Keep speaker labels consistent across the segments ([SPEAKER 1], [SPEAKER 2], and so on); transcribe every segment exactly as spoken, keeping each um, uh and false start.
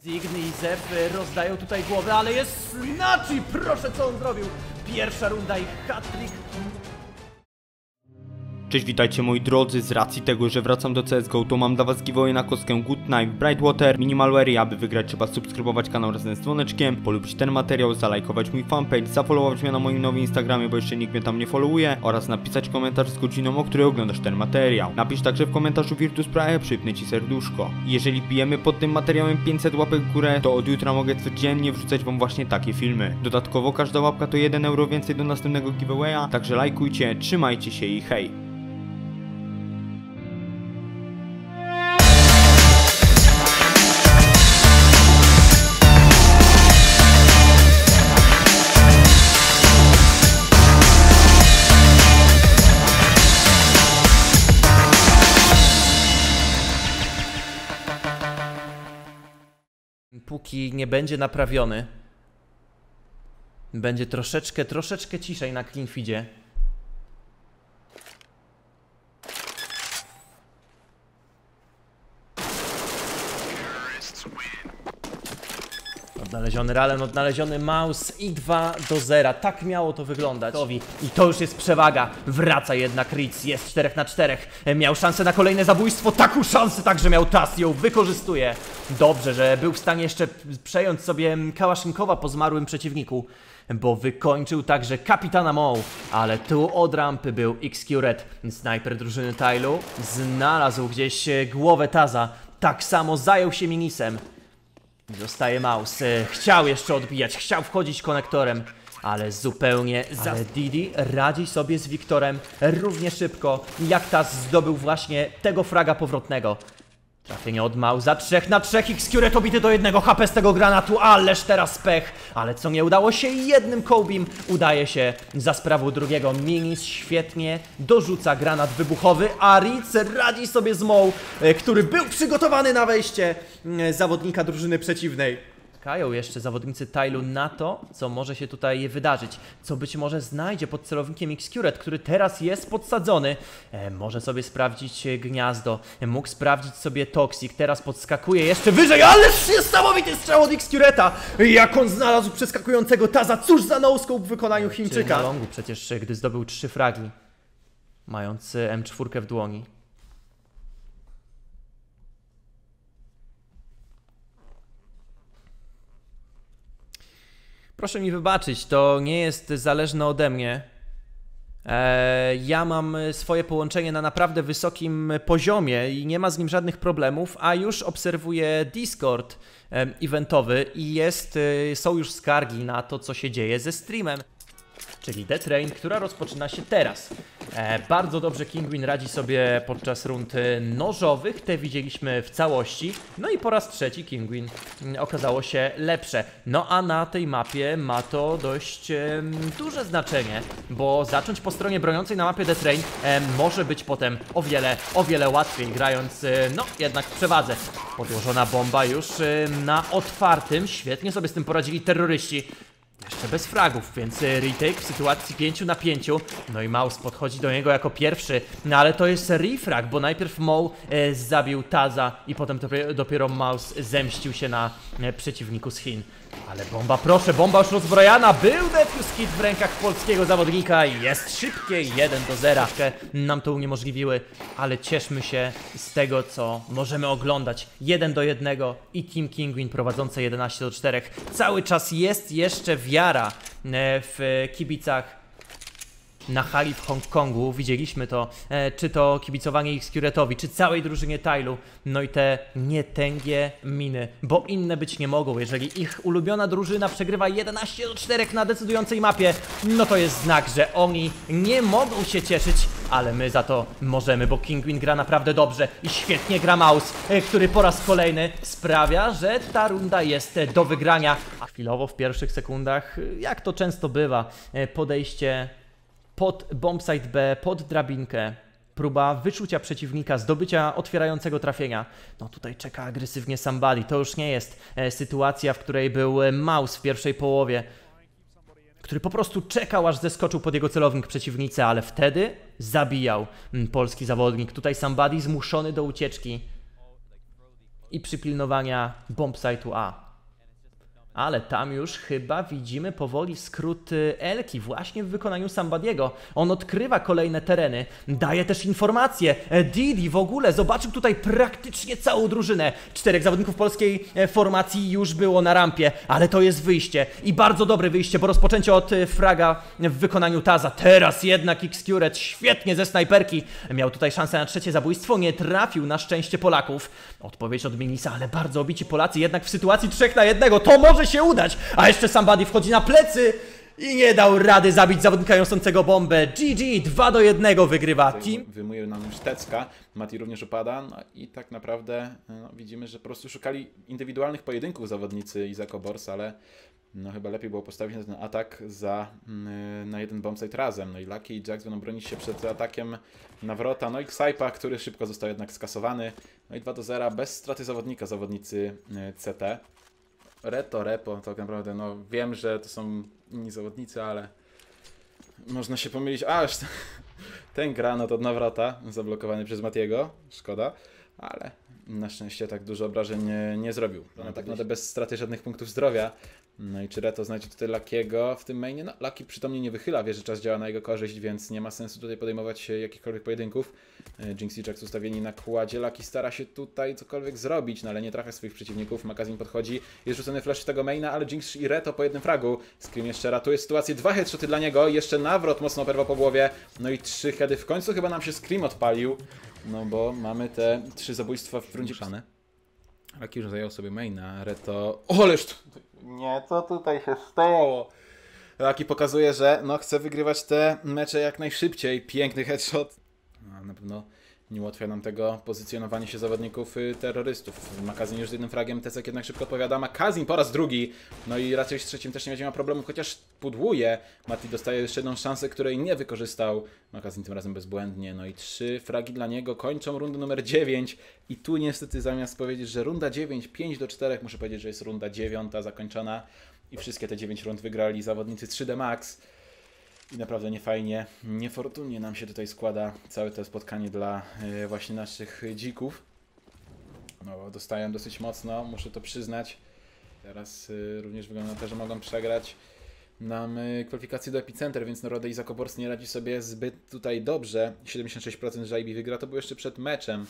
[SPEAKER 1] Zigny i Zef rozdają tutaj głowę, ale jest Snachi! Proszę, co on zrobił! Pierwsza runda i hat-trick.
[SPEAKER 2] Cześć, witajcie moi drodzy, z racji tego, że wracam do C S G O, to mam dla was giveaway na kostkę Good Knife Brightwater Minimalware. Aby wygrać, trzeba subskrybować kanał razem z dzwoneczkiem, polubić ten materiał, zalajkować mój fanpage, zafollowować mnie na moim nowym Instagramie, bo jeszcze nikt mnie tam nie followuje, oraz napisać komentarz z godziną, o której oglądasz ten materiał. Napisz także w komentarzu Virtus Pro, przypnę ci serduszko. Jeżeli bijemy pod tym materiałem pięćset łapek w górę, to od jutra mogę codziennie wrzucać wam właśnie takie filmy. Dodatkowo każda łapka to jeden euro więcej do następnego giveawaya, także lajkujcie, trzymajcie się i hej!
[SPEAKER 1] Póki nie będzie naprawiony, będzie troszeczkę, troszeczkę ciszej na cleanfeedzie. Odnaleziony Ralen, odnaleziony Maus i dwa do zera. Tak miało to wyglądać. I to już jest przewaga. Wraca jednak Ritz, jest czterech na czterech. Miał szansę na kolejne zabójstwo. Taką szansę także miał Taz, ją wykorzystuje. Dobrze, że był w stanie jeszcze przejąć sobie Kałaszynkowa po zmarłym przeciwniku, bo wykończył także kapitana Moe. Ale tu od rampy był X Q Red. Snajper drużyny Tylu znalazł gdzieś głowę Taza. Tak samo zajął się Minisem. Zostaje Maus. Chciał jeszcze odbijać, chciał wchodzić konektorem, ale zupełnie za... Ale Didi radzi sobie z Wiktorem równie szybko, jak Taz zdobył właśnie tego fraga powrotnego. Trafienie od Mausa, trzech na trzech, X Q Red obity do jednego H P z tego granatu, ależ teraz pech. Ale co nie udało się jednym Kobe'em, udaje się za sprawą drugiego. Minis świetnie dorzuca granat wybuchowy, a Ritz radzi sobie z Moe, który był przygotowany na wejście zawodnika drużyny przeciwnej. Czekają jeszcze zawodnicy Tylu na to, co może się tutaj wydarzyć, co być może znajdzie pod celownikiem X Q Red, który teraz jest podsadzony. E, może sobie sprawdzić gniazdo, e, mógł sprawdzić sobie Toxic, teraz podskakuje jeszcze wyżej, ależ niesamowity strzał od X Q Reda! Jak on znalazł przeskakującego Taza, cóż za no-scope w wykonaniu Chińczyka. Na longu przecież, gdy zdobył trzy fragi, mając M cztery w dłoni. Proszę mi wybaczyć, to nie jest zależne ode mnie. Eee, ja mam swoje połączenie na naprawdę wysokim poziomie i nie ma z nim żadnych problemów, a już obserwuję Discord e, eventowy i jest, e, są już skargi na to, co się dzieje ze streamem. Czyli The Train, która rozpoczyna się teraz. E, bardzo dobrze Kinguin radzi sobie podczas rund nożowych, te widzieliśmy w całości. No i po raz trzeci Kinguin okazało się lepsze. No a na tej mapie ma to dość e, duże znaczenie, bo zacząć po stronie broniącej na mapie The Train e, może być potem o wiele, o wiele łatwiej, grając e, no jednak w przewadze. Podłożona bomba już e, na otwartym, świetnie sobie z tym poradzili terroryści. Jeszcze bez fragów, więc retake w sytuacji pięciu na pięciu. No i Maus podchodzi do niego jako pierwszy. No ale to jest refrag, bo najpierw Moe e, zabił Taza i potem dopiero, dopiero Maus zemścił się na e, przeciwniku z Chin. Ale bomba, proszę, bomba już rozbrojana. Był defuse hit w rękach polskiego zawodnika i jest szybkie, jeden do zera. Nam to uniemożliwiły, ale cieszmy się z tego, co możemy oglądać. jeden do jednego i Team Kinguin prowadzące jedenaście do czterech. Cały czas jest jeszcze wiara w kibicach na hali w Hongkongu. Widzieliśmy to, e, czy to kibicowanie X Q Redowi, czy całej drużynie Tylu. No i te nietęgie miny, bo inne być nie mogą. Jeżeli ich ulubiona drużyna przegrywa jedenaście do czterech na decydującej mapie, no to jest znak, że oni nie mogą się cieszyć, ale my za to możemy, bo Kinguin gra naprawdę dobrze i świetnie gra Maus, e, który po raz kolejny sprawia, że ta runda jest do wygrania. A chwilowo w pierwszych sekundach, jak to często bywa, e, podejście pod bombsite B, pod drabinkę, próba wyczucia przeciwnika, zdobycia otwierającego trafienia. No tutaj czeka agresywnie Somebody. To już nie jest e, sytuacja, w której był Maus w pierwszej połowie. który po prostu czekał, aż zeskoczył pod jego celownik przeciwnicy, ale wtedy zabijał polski zawodnik. Tutaj Somebody zmuszony do ucieczki. i przypilnowania bombsite'u A. Ale tam już chyba widzimy powoli skrót Elki właśnie w wykonaniu Somebody'ego. On odkrywa kolejne tereny, daje też informacje. Didi w ogóle zobaczył tutaj praktycznie całą drużynę. Czterech zawodników polskiej formacji już było na rampie, ale to jest wyjście i bardzo dobre wyjście, bo rozpoczęcie od fraga w wykonaniu Taza. Teraz jednak Xcuret świetnie ze snajperki. Miał tutaj szansę na trzecie zabójstwo, nie trafił na szczęście Polaków. Odpowiedź od Minisa, ale bardzo obici Polacy jednak w sytuacji trzech na jednego. To może się udać, a jeszcze Somebody wchodzi na plecy i nie dał rady zabić zawodnika niosącego bombę. G G, dwa do jednego wygrywa team.
[SPEAKER 3] Wyjmuje nam już Tecka, Mati również upada, no i tak naprawdę no, widzimy, że po prostu szukali indywidualnych pojedynków zawodnicy Izako Bors, ale no chyba lepiej było postawić na ten atak za, yy, na jeden bombsite razem. No i Lucky i Jax będą bronić się przed atakiem Nawrota, no i Ksajpa, który szybko został jednak skasowany. No i dwa do zera bez straty zawodnika, zawodnicy yy, C T. Reto, Repo, tak naprawdę, no wiem, że to są inni zawodnicy, ale można się pomylić, a aż ten granat od Nawrota zablokowany przez Matiego, szkoda, ale na szczęście tak dużo obrażeń nie, nie zrobił. No, tak naprawdę bez straty żadnych punktów zdrowia. No i czy Reto znajdzie tutaj Luckiego w tym mainie? No Lucky przytomnie nie wychyla, wie, że czas działa na jego korzyść, więc nie ma sensu tutaj podejmować jakichkolwiek pojedynków. Jinx i Jax ustawieni na kładzie, Lucky stara się tutaj cokolwiek zrobić, no ale nie trafia swoich przeciwników, magazyn podchodzi, jest rzucony flash z tego maina, ale Jinx i Reto po jednym fragu. Scream jeszcze ratuje sytuację, dwa headshoty dla niego, jeszcze Nawrot mocno operwał po głowie, no i trzy heady, w końcu chyba nam się Scream odpalił, no bo mamy te trzy zabójstwa w rundzie. Lucky już zajął sobie maina, Reto... Oleż to... Nie, co tutaj się stało? Lucky pokazuje, że no chce wygrywać te mecze jak najszybciej. Piękny headshot. No, na pewno nie ułatwia nam tego pozycjonowanie się zawodników y, terrorystów. Makazin już z jednym fragiem, Tecek jednak szybko odpowiada. Makazin po raz drugi. No i raczej z trzecim też nie będzie miał problemu, chociaż pudłuje. Mati dostaje jeszcze jedną szansę, której nie wykorzystał. Makazin tym razem bezbłędnie. No i trzy fragi dla niego kończą rundę numer dziewięć. I tu niestety zamiast powiedzieć, że runda dziewięć, pięć do czterech, muszę powiedzieć, że jest runda dziewiąta zakończona. I wszystkie te dziewięć rund wygrali zawodnicy trzy D Max. I naprawdę niefajnie, niefortunnie nam się tutaj składa całe to spotkanie dla y, właśnie naszych dzików. No, dostają dosyć mocno, muszę to przyznać. Teraz y, również wygląda na to, że mogą przegrać nam y, kwalifikacje do Epicenter, więc Narode i Izako Bors nie radzi sobie zbyt tutaj dobrze. siedemdziesiąt sześć procent że I B wygra, to było jeszcze przed meczem.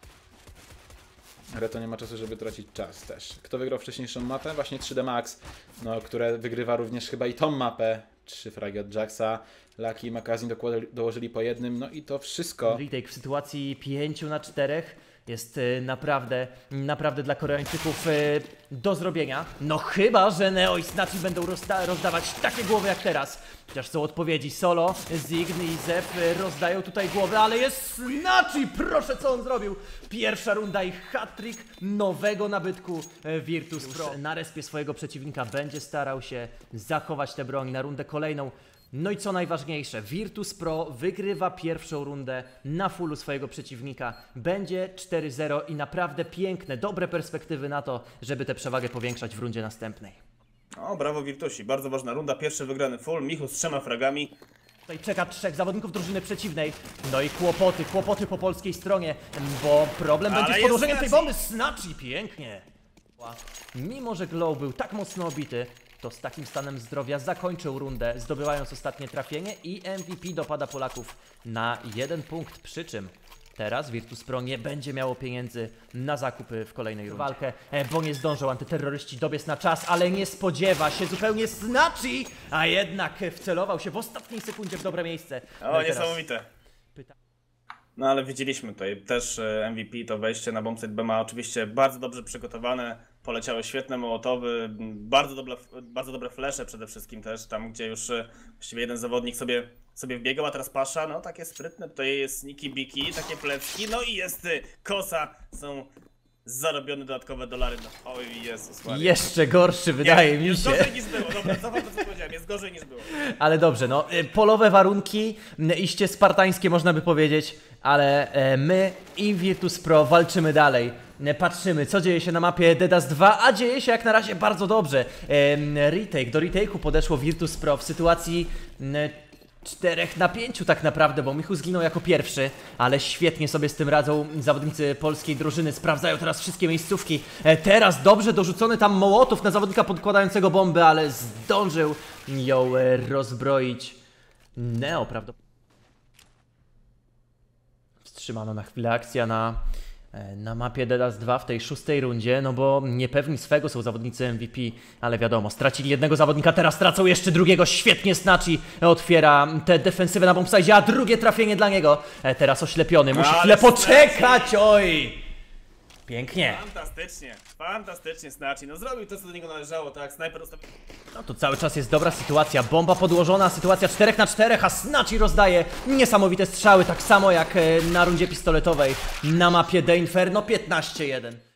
[SPEAKER 3] Reto nie ma czasu, żeby tracić czas też. Kto wygrał wcześniejszą mapę? Właśnie trzy D Max, no, które wygrywa również chyba i tą mapę. Trzy fragi od Jaxa, Lucky i Makazin dołożyli po jednym, no i to wszystko.
[SPEAKER 1] Retake w sytuacji pięciu na czterech jest y, naprawdę, naprawdę dla Koreańczyków y, do zrobienia. No chyba, że Neo i Snachi będą rozda rozdawać takie głowy jak teraz. Chociaż są odpowiedzi. Solo, Zigny i Zep y, rozdają tutaj głowy, ale jest Snachi! Proszę, co on zrobił! Pierwsza runda i hat-trick nowego nabytku y, Virtus Pro. Na respie swojego przeciwnika będzie starał się zachować tę broń na rundę kolejną. No i co najważniejsze, Virtus Pro wygrywa pierwszą rundę na fullu swojego przeciwnika. Będzie cztery zero i naprawdę piękne, dobre perspektywy na to, żeby tę przewagę powiększać w rundzie następnej.
[SPEAKER 4] O, brawo Virtusi, bardzo ważna runda, pierwszy wygrany full, Michu z trzema fragami.
[SPEAKER 1] Tutaj czeka trzech zawodników drużyny przeciwnej. No i kłopoty, kłopoty po polskiej stronie, bo problem
[SPEAKER 4] Ale
[SPEAKER 1] będzie z podłożeniem tej
[SPEAKER 4] Snachi.
[SPEAKER 1] bomby. Snachi, pięknie! Mimo że Glow był tak mocno obity, to z takim stanem zdrowia zakończył rundę, zdobywając ostatnie trafienie i M V P dopada Polaków na jeden punkt, przy czym teraz Virtus Pro nie będzie miało pieniędzy na zakupy w kolejnej rundzie. Walkę, bo nie zdążą antyterroryści dobiec na czas, ale nie spodziewa się zupełnie Snachi, a jednak wcelował się w ostatniej sekundzie w dobre miejsce.
[SPEAKER 4] O,
[SPEAKER 1] No
[SPEAKER 4] niesamowite.
[SPEAKER 1] pyta-
[SPEAKER 4] No ale widzieliśmy tutaj też e, M V P, to wejście na bombsite B ma oczywiście bardzo dobrze przygotowane, poleciały świetne mołotowy, bardzo dobre, bardzo dobre flesze przede wszystkim też, tam gdzie już e, właściwie jeden zawodnik sobie, sobie wbiegał, a teraz Pasza, no takie sprytne, tutaj jest sneaky biki, takie plecki, no i jest y, kosa, są zarobione dodatkowe dolary, no oj Jezus Maria.
[SPEAKER 1] Jeszcze gorszy wydaje
[SPEAKER 4] Nie,
[SPEAKER 1] mi
[SPEAKER 4] jest
[SPEAKER 1] się.
[SPEAKER 4] gorzej niż było, dobra, cofam to co powiedziałem, jest gorzej niż było.
[SPEAKER 1] Ale dobrze, no y, polowe warunki, y, iście spartańskie można by powiedzieć, ale y, my i Virtus Pro walczymy dalej. Y, Patrzymy, co dzieje się na mapie Dedas dwa, a dzieje się jak na razie bardzo dobrze. Y, Retake, do retake'u podeszło Virtus Pro w sytuacji y, Czterech na pięciu tak naprawdę, bo Michu zginął jako pierwszy, ale świetnie sobie z tym radzą zawodnicy polskiej drużyny, sprawdzają teraz wszystkie miejscówki. E, teraz dobrze dorzucony tam Mołotów na zawodnika podkładającego bombę, ale zdążył ją e, rozbroić Neo prawdopodobnie. Wstrzymano na chwilę akcja na, na mapie Dedas dwa w tej szóstej rundzie, no bo niepewni swego są zawodnicy M V P, ale wiadomo, stracili jednego zawodnika, teraz tracą jeszcze drugiego, świetnie Snatchy otwiera tę defensywę na bombsite, a drugie trafienie dla niego, teraz oślepiony, musi
[SPEAKER 4] Ale
[SPEAKER 1] chwilę poczekać, oj! Pięknie.
[SPEAKER 4] Fantastycznie, fantastycznie Snatchy. No zrobił to, co do niego należało, tak? Snajper ustawił.
[SPEAKER 1] No to cały czas jest dobra sytuacja, bomba podłożona, sytuacja czterech na czterech, a Snatchy rozdaje niesamowite strzały, tak samo jak na rundzie pistoletowej na mapie The Inferno piętnaście jeden.